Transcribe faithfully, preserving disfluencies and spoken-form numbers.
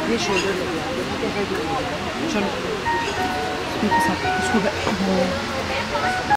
ये शोल्डर लग रहा है, कैसा चलो इसको साथ इसको